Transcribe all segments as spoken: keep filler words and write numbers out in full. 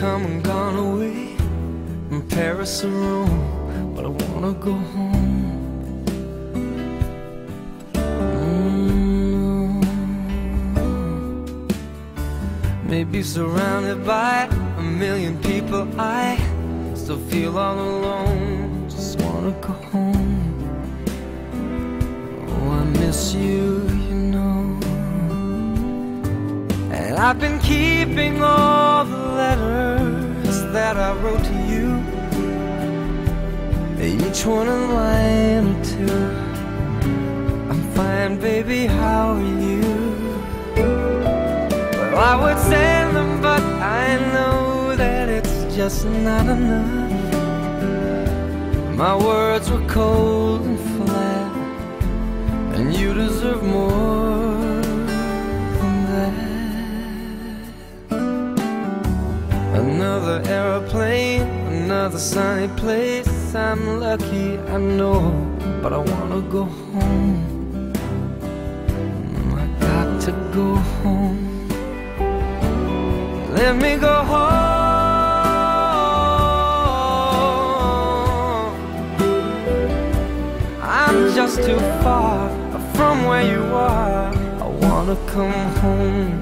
come and gone away from Paris or Rome, but I wanna go home. Mm. Maybe surrounded by a million people, I still feel all alone. Just wanna go home. Oh, I miss you, you know. And I've been keeping all the letters that I wrote to you, each one a line or two. I'm fine, baby, how are you? Well, I would send them, but I know that it's just not enough. My words were cold and flat, and you deserve more than that. Another airplane, another sunny place. I'm lucky, I know, but I wanna go home. I got to go home. Let me go home. I'm just too far from where you are. I wanna come home.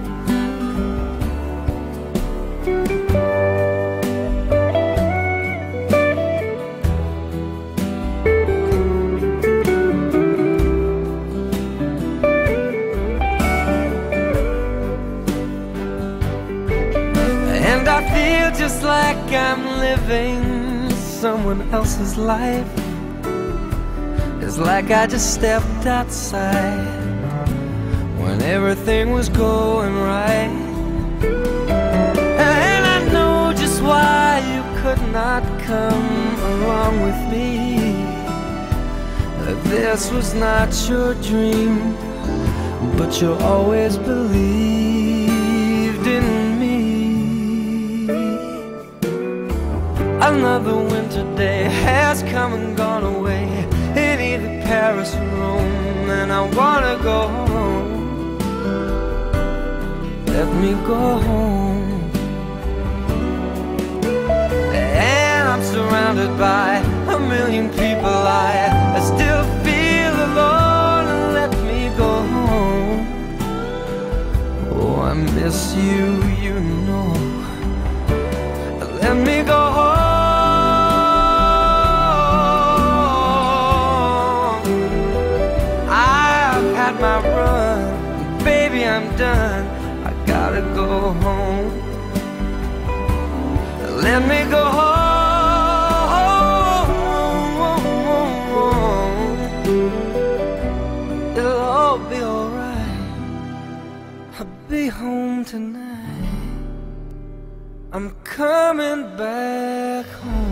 And I feel just like I'm living someone else's life. It's like I just stepped outside when everything was going right. And I know just why you could not come along with me. That this was not your dream, but you always believed in me. Another winter day has come and gone away in either Paris or Rome, and I wanna go home. Let me go home. And I'm surrounded by a million people, I, I still feel alone. Let me go home. Oh, I miss you, you know. Let me go home. My run, baby, I'm done. I gotta go home. Let me go home. It'll all be alright. I'll be home tonight. I'm coming back home.